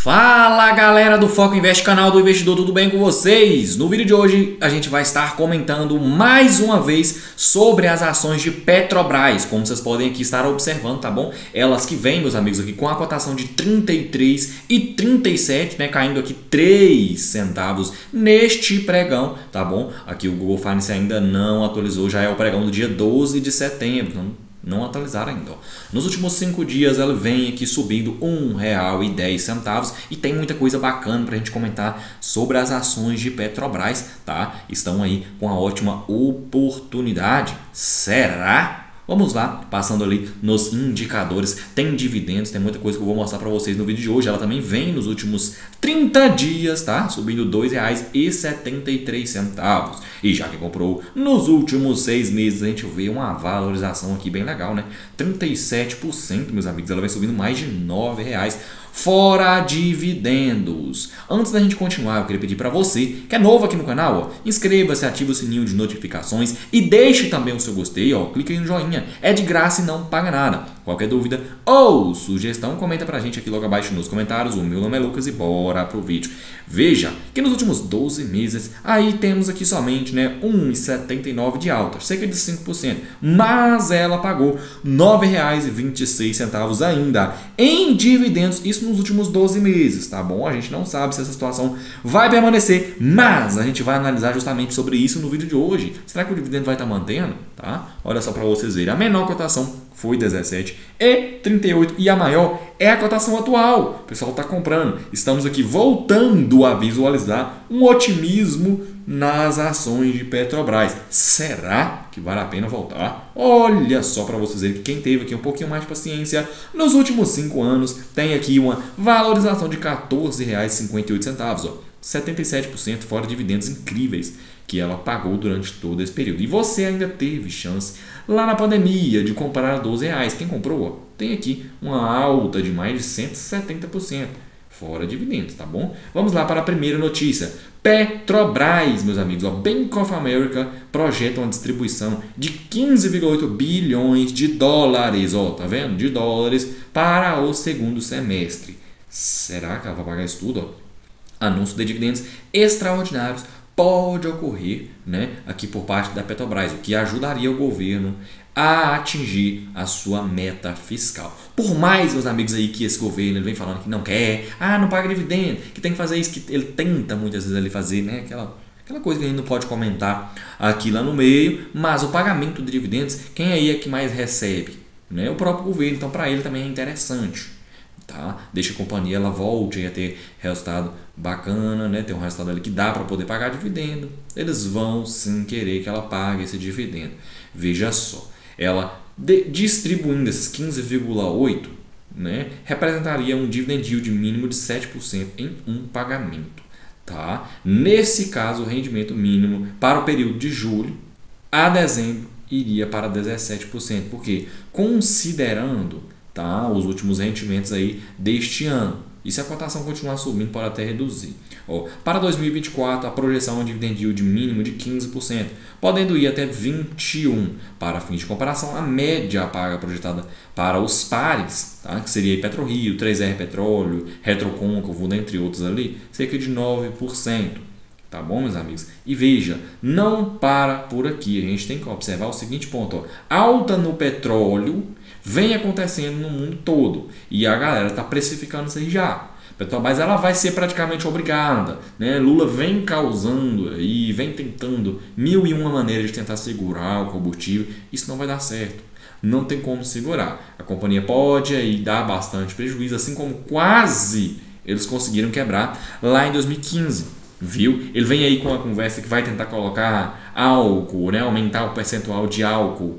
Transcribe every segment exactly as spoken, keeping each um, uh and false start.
Fala galera do Foco Invest, canal do investidor, tudo bem com vocês? No vídeo de hoje a gente vai estar comentando mais uma vez sobre as ações de Petrobras, como vocês podem aqui estar observando, tá bom? Elas que vêm, meus amigos, aqui com a cotação de trinta e três e trinta e sete, né, caindo aqui três centavos neste pregão, tá bom? Aqui o Google Finance ainda não atualizou, já é o pregão do dia doze de setembro, então não atualizaram ainda. Ó. Nos últimos cinco dias ela vem aqui subindo um real e dez centavos e tem muita coisa bacana para a gente comentar sobre as ações de Petrobras, tá? Estão aí com uma ótima oportunidade. Será? Vamos lá, passando ali nos indicadores, tem dividendos, tem muita coisa que eu vou mostrar para vocês no vídeo de hoje. Ela também vem nos últimos trinta dias, tá? Subindo dois reais e setenta e três centavos. E já que comprou nos últimos seis meses, a gente vê uma valorização aqui bem legal, né? trinta e sete por cento, meus amigos, ela vem subindo mais de nove reais. Fora dividendos. Antes da gente continuar, eu queria pedir para você, que é novo aqui no canal, ó, inscreva-se, ative o sininho de notificações e deixe também o seu gostei, ó, clique aí no joinha, é de graça e não paga nada. Qualquer dúvida ou sugestão, comenta pra gente aqui logo abaixo nos comentários. O meu nome é Lucas e bora pro vídeo. Veja que nos últimos doze meses, aí temos aqui somente, né, um real e setenta e nove de alta, cerca de cinco por cento, mas ela pagou nove reais e vinte e seis centavos ainda em dividendos, isso nos últimos doze meses, tá bom? A gente não sabe se essa situação vai permanecer, mas a gente vai analisar justamente sobre isso no vídeo de hoje. Será que o dividendo vai estar mantendo? Tá? Olha só para vocês verem, a menor cotação foi dezessete e trinta e oito e a maior é a cotação atual. O pessoal está comprando. Estamos aqui voltando a visualizar um otimismo nas ações de Petrobras. Será que vale a pena voltar? Olha só para vocês verem que quem teve aqui um pouquinho mais de paciência nos últimos cinco anos tem aqui uma valorização de quatorze reais e cinquenta e oito centavos, ó. setenta e sete por cento fora dividendos incríveis que ela pagou durante todo esse período. E você ainda teve chance lá na pandemia de comprar a doze reais. Quem comprou, ó, tem aqui uma alta de mais de cento e setenta por cento fora dividendos, tá bom? Vamos lá para a primeira notícia. Petrobras, meus amigos, ó, Bank of America projeta uma distribuição de quinze vírgula oito bilhões de dólares, ó, tá vendo? De dólares para o segundo semestre. Será que ela vai pagar isso tudo, ó? Anúncio de dividendos extraordinários pode ocorrer, né, aqui por parte da Petrobras, o que ajudaria o governo a atingir a sua meta fiscal. Por mais, meus amigos, aí que esse governo ele vem falando que não quer, ah, não paga dividendo, que tem que fazer isso, que ele tenta muitas vezes ele fazer, né, aquela, aquela coisa que a gente não pode comentar aqui lá no meio, mas o pagamento de dividendos, quem aí é que mais recebe? Né, o próprio governo, então para ele também é interessante. Tá? Deixa a companhia ela volte a ter resultado bacana, né? Ter um resultado ali que dá para poder pagar dividendo. Eles vão sim querer que ela pague esse dividendo. Veja só, ela de, distribuindo esses quinze vírgula oito, né, representaria um dividend yield mínimo de sete por cento em um pagamento. Tá? Nesse caso, o rendimento mínimo para o período de julho a dezembro iria para dezessete por cento, porque considerando, tá, os últimos rendimentos aí deste ano. E se a cotação continuar subindo, pode até reduzir. Ó, para dois mil e vinte e quatro, a projeção é um dividend yield mínimo de quinze por cento, podendo ir até vinte e um por cento. Para fim de comparação, a média paga projetada para os pares, tá, que seria PetroRio, três R Petróleo, Retrocôncavo, dentre outros ali, cerca de nove por cento. Tá bom, meus amigos? E veja, não para por aqui. A gente tem que observar o seguinte ponto. Ó. Alta no petróleo vem acontecendo no mundo todo. E a galera está precificando isso aí já. Petrobras ela vai ser praticamente obrigada. Né? Lula vem causando e vem tentando mil e uma maneiras de tentar segurar o combustível. Isso não vai dar certo. Não tem como segurar. A companhia pode aí dar bastante prejuízo, assim como quase eles conseguiram quebrar lá em dois mil e quinze. Viu? Ele vem aí com uma conversa que vai tentar colocar álcool, né? Aumentar o percentual de álcool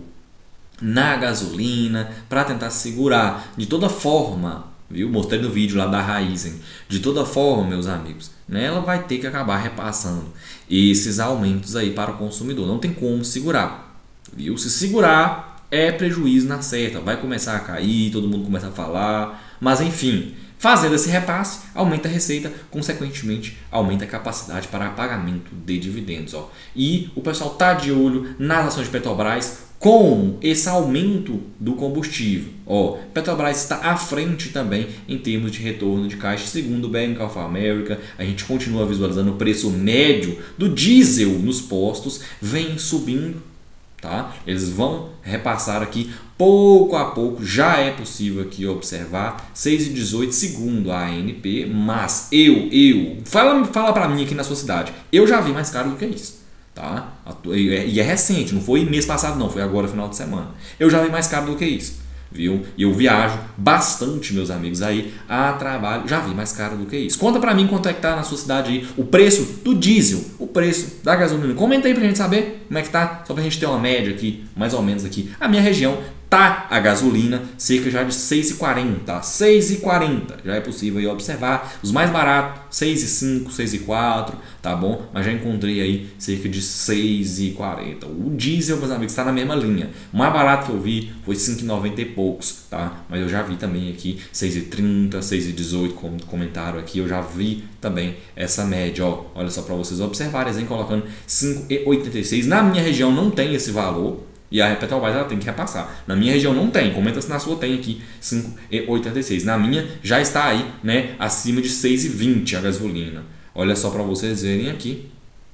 na gasolina para tentar segurar de toda forma, viu? Mostrei no vídeo lá da Raizen. De toda forma, meus amigos, né? Ela vai ter que acabar repassando esses aumentos aí para o consumidor. Não tem como segurar, viu? Se segurar é prejuízo na certa, vai começar a cair, todo mundo começa a falar, mas enfim. Fazendo esse repasse, aumenta a receita, consequentemente aumenta a capacidade para pagamento de dividendos. Ó. E o pessoal está de olho nas ações de Petrobras com esse aumento do combustível, ó, Petrobras está à frente também em termos de retorno de caixa, segundo o Bank of America. A gente continua visualizando o preço médio do diesel nos postos, vem subindo, tá? Eles vão repassar aqui pouco a pouco, já é possível aqui observar seis e dezoito segundo a ANP, mas eu, eu, fala, fala para mim aqui na sua cidade, eu já vi mais caro do que isso. Tá? E é recente, não foi mês passado não, foi agora final de semana. Eu já vi mais caro do que isso, viu? E eu viajo bastante, meus amigos, aí a trabalho, já vi mais caro do que isso. Conta pra mim quanto é que tá na sua cidade aí o preço do diesel, o preço da gasolina. Comenta aí pra gente saber como é que tá, só pra gente ter uma média aqui, mais ou menos aqui. A minha região tá a gasolina cerca já de seis e quarenta, seis e quarenta, já é possível aí observar. Os mais baratos, seis e cinco, seis e quatro, tá bom? Mas já encontrei aí cerca de seis e quarenta. O diesel, meus amigos, está na mesma linha. O mais barato que eu vi foi cinco e noventa e poucos, tá? Mas eu já vi também aqui seis e trinta, seis e dezoito, como comentaram aqui, eu já vi também essa média, ó. Olha só para vocês observarem, hein? Colocando cinco e oitenta e seis. Na minha região não tem esse valor. E a Petrobras ela tem que repassar. Na minha região não tem. Comenta se na sua tem aqui cinco e oitenta e seis. Na minha já está aí, né, acima de seis e vinte a gasolina. Olha só para vocês verem aqui,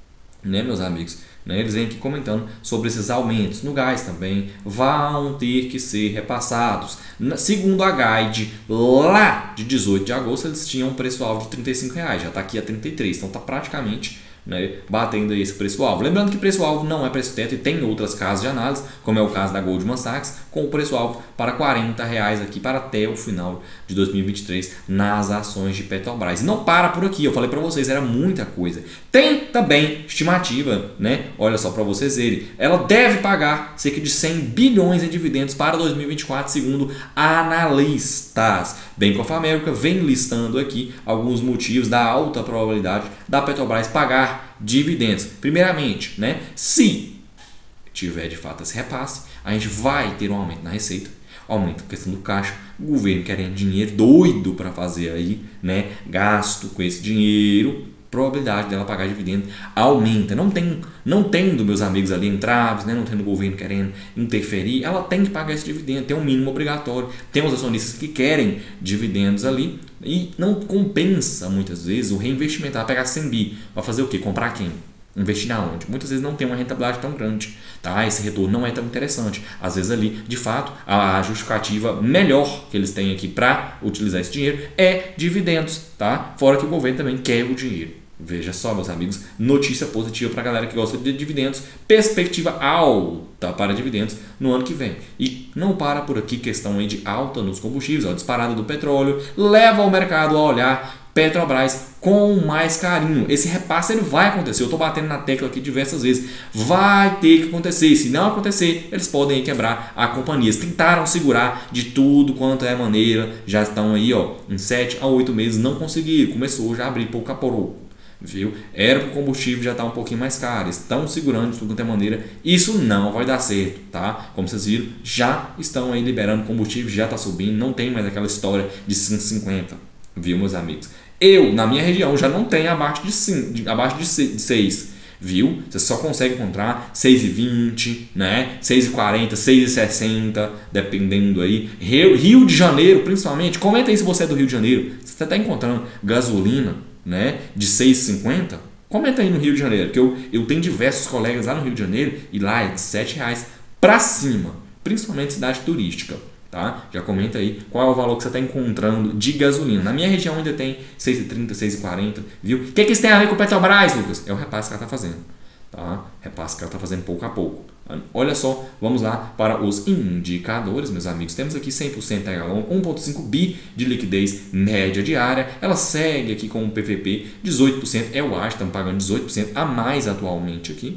né, meus amigos. Né, eles vêm aqui comentando sobre esses aumentos. No gás também vão ter que ser repassados. Segundo a Guide, lá de dezoito de agosto, eles tinham um preço-alvo de trinta e cinco reais. Já está aqui a trinta e três. Então está praticamente, né, batendo aí esse preço-alvo. Lembrando que preço-alvo não é preço-teto e tem outras casas de análise, como é o caso da Goldman Sachs, com o preço-alvo para quarenta reais aqui para até o final de dois mil e vinte e três nas ações de Petrobras. E não para por aqui, eu falei para vocês, era muita coisa. Tem também estimativa, né? Olha só para vocês verem. Ela deve pagar cerca de cem bilhões em dividendos para dois mil e vinte e quatro, segundo analistas. Bank of America vem listando aqui alguns motivos da alta probabilidade da Petrobras pagar dividendos. Primeiramente, né, se tiver de fato esse repasse, a gente vai ter um aumento na receita, aumento a questão do caixa, o governo querendo dinheiro, doido para fazer aí, né, gasto com esse dinheiro, probabilidade dela pagar dividendo aumenta. Não tem, não tendo meus amigos ali entraves, né, não tendo o governo querendo interferir, ela tem que pagar esse dividendo, tem um mínimo obrigatório. Tem os acionistas que querem dividendos ali e não compensa muitas vezes o reinvestimento. Ela pegar cem bi, vai fazer o quê? Comprar quem? Investir na onde? Muitas vezes não tem uma rentabilidade tão grande, tá? Esse retorno não é tão interessante. Às vezes ali, de fato, a justificativa melhor que eles têm aqui para utilizar esse dinheiro é dividendos, tá? Fora que o governo também quer o dinheiro. Veja só, meus amigos, notícia positiva para a galera que gosta de dividendos, perspectiva alta para dividendos no ano que vem. E não para por aqui, questão aí de alta nos combustíveis, ó, disparada do petróleo, leva o mercado a olhar Petrobras com mais carinho. Esse repasse ele vai acontecer, eu estou batendo na tecla aqui diversas vezes, vai ter que acontecer. Se não acontecer, eles podem aí quebrar a companhia. Eles tentaram segurar de tudo quanto é maneira, já estão aí, ó, em sete a oito meses, não conseguiram, começou já a abrir pouco a pouco. Viu? Era para o combustível já estar um pouquinho mais caro, estão segurando de tudo quanto é maneira, isso não vai dar certo, tá? Como vocês viram, já estão aí liberando combustível, já está subindo, não tem mais aquela história de cinco e cinquenta, viu, meus amigos? Eu, na minha região, já não tenho abaixo de, cinco, de, abaixo de seis, viu? Você só consegue encontrar seis e vinte, né? seis e quarenta, seis e sessenta, dependendo aí. Rio, Rio de Janeiro, principalmente, comenta aí se você é do Rio de Janeiro, se você está encontrando gasolina, né, de seis e cinquenta, comenta aí no Rio de Janeiro, que eu, eu tenho diversos colegas lá no Rio de Janeiro e lá é de sete reais para cima, principalmente cidade turística, tá? Já comenta aí qual é o valor que você está encontrando de gasolina. Na minha região ainda tem seis e trinta, seis e quarenta, viu? O que, que isso tem a ver com o Petrobras, Lucas? É o repasse que ela está fazendo, tá? Repasse que ela está fazendo pouco a pouco. Olha só, vamos lá para os indicadores, meus amigos. Temos aqui cem por cento H long, um vírgula cinco bi de liquidez média diária. Ela segue aqui com o P V P dezoito por cento. Eu acho, estamos pagando dezoito por cento a mais atualmente aqui.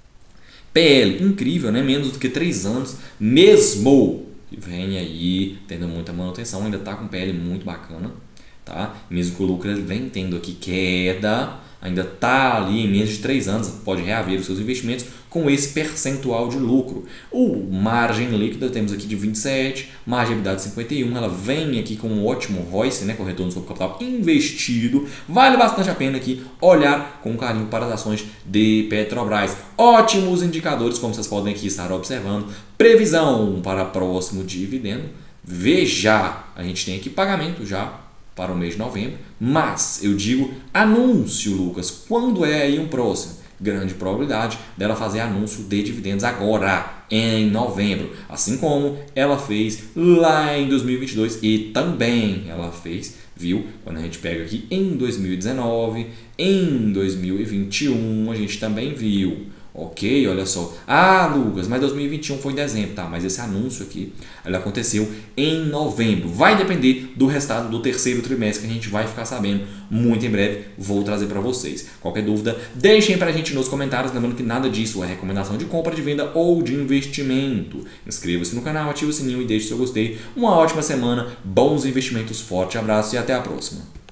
P L, incrível, né? Menos do que três anos, mesmo que vem aí tendo muita manutenção, ainda está com P L muito bacana, tá? Mesmo que o lucro ele vem tendo aqui queda, ainda está ali em menos de três anos, pode reaver os seus investimentos com esse percentual de lucro. O margem líquida temos aqui de vinte e sete, margem EBITDA de cinquenta e um, ela vem aqui com um ótimo R O I C, né, com retorno sobre capital investido. Vale bastante a pena aqui olhar com carinho para as ações de Petrobras. Ótimos indicadores, como vocês podem aqui estar observando. Previsão para próximo dividendo. Veja, a gente tem aqui pagamento já para o mês de novembro, mas eu digo anúncio, Lucas, quando é aí um próximo? Grande probabilidade dela fazer anúncio de dividendos agora, em novembro, assim como ela fez lá em dois mil e vinte e dois e também ela fez, viu, quando a gente pega aqui em dois mil e dezenove, em dois mil e vinte e um a gente também viu. Ok, olha só. Ah, Lucas, mas dois mil e vinte e um foi em dezembro, tá? Mas esse anúncio aqui, ele aconteceu em novembro. Vai depender do resultado do terceiro trimestre que a gente vai ficar sabendo muito em breve. Vou trazer para vocês. Qualquer dúvida, deixem para a gente nos comentários. Lembrando que nada disso é recomendação de compra, de venda ou de investimento. Inscreva-se no canal, ative o sininho e deixe seu gostei. Uma ótima semana, bons investimentos, forte abraço e até a próxima.